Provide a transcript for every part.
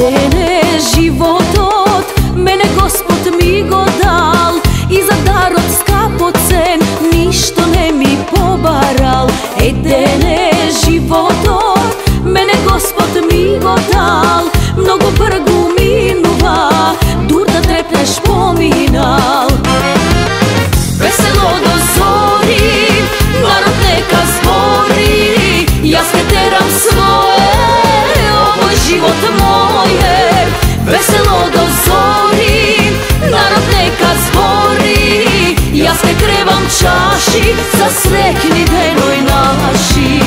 Edene životot, mene Gospod mi go dal, i za dar od skapocen, ništo ne mi pobaral. Edene životot, mene Gospod mi go dal, mnogo brgu minuva, dur da trepneš pominal. Veselo do zori, narod neka zbori, ja se teram svoje, ovo je život moje. Veselo do zori, narod neka zbori, ja se krevam čaši, za sretni denoj naši.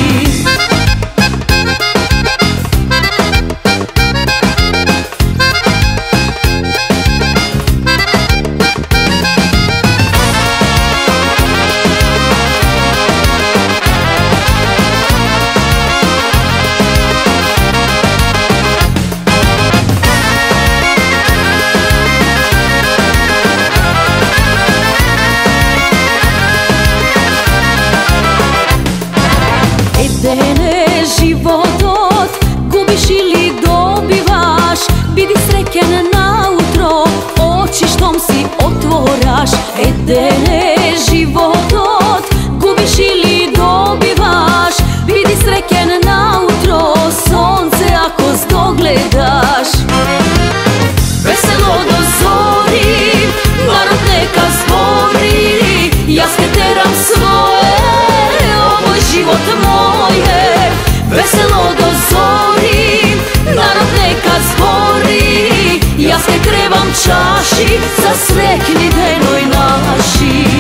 Edene životot, gubiš ili dobivaš, bidi srećen nautro, oči štom si otvoraš. Edene životot, gubiš ili dobivaš, bidi srećen nautro, sonce ako zdogledaš. Veselo do zori, narod neka zbori, ja se teram svoje, ovo je život moje. Veselo do zori, narod neka zbori, ja se krevam čaši, za sretni denoj naši.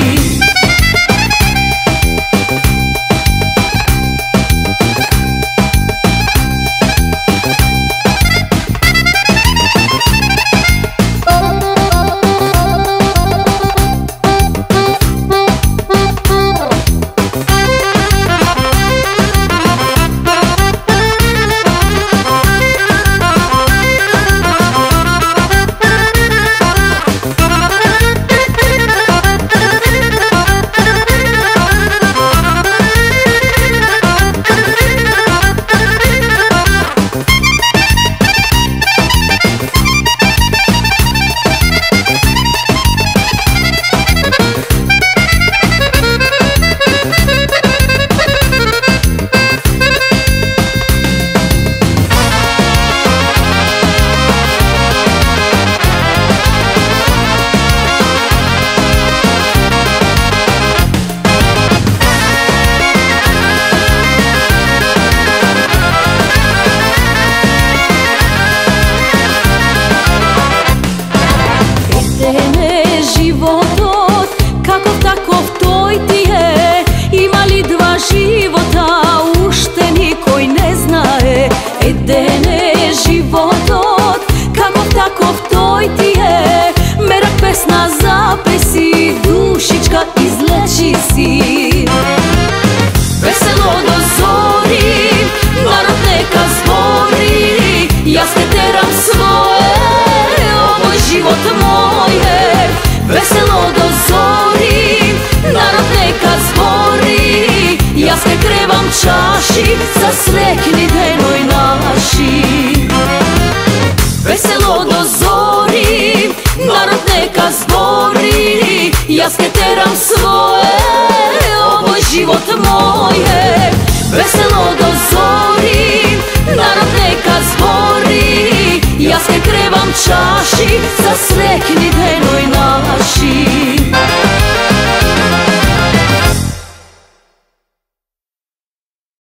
Edene životot, kakov takov toj ti je, ima li dva života, ušte nikoj ne znaje. Edene životot, kakov takov toj ti je, merak pesna zapesi, dušička izleči si. Veselo do zori, narod neka zbori, ja se teram svoje, ovo je život moje. Veselo do zori, narod neka zbori, ja se krevam čaši, za sretni denoj naši. Veselo do zori, narod neka zbori, ja se teram svoje, ovo je život moje. Veselo do zori, narod neka zbori, ja se krevam čaši, za sretni denoj naši.